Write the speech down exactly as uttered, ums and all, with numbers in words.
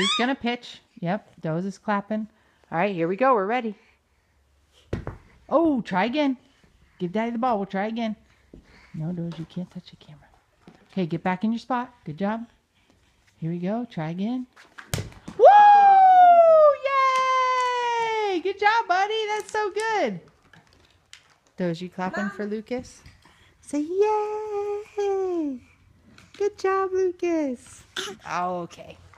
He's gonna pitch. Yep, Doze is clapping. All right, here we go. We're ready. Oh, try again. Give Daddy the ball. We'll try again. No, Doze, you can't touch the camera. Okay, get back in your spot. Good job. Here we go. Try again. Woo! Yay! Good job, buddy. That's so good. Doze, you clapping for Lucas? Say yay! Good job, Lucas. Oh, okay.